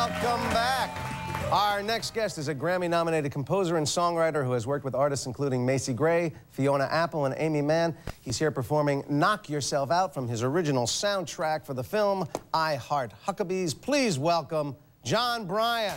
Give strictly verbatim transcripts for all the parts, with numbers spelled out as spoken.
Welcome back. Our next guest is a Grammy-nominated composer and songwriter who has worked with artists including Macy Gray, Fiona Apple, and Amy Mann. He's here performing Knock Yourself Out from his original soundtrack for the film I Heart Huckabees. Please welcome Jon Brion.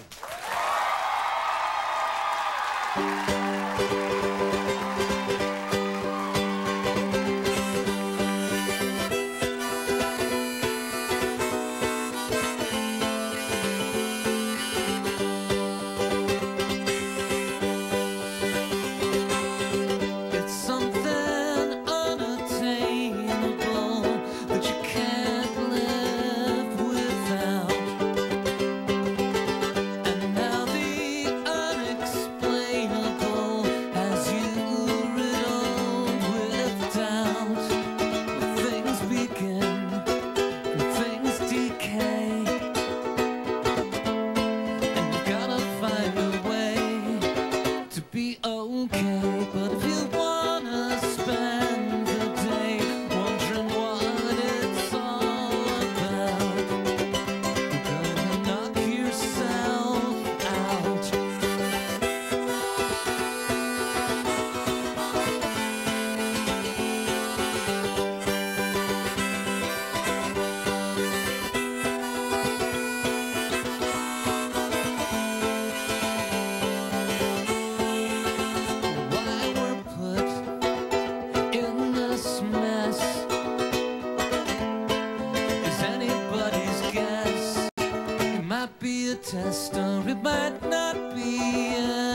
Be a test or it might not be.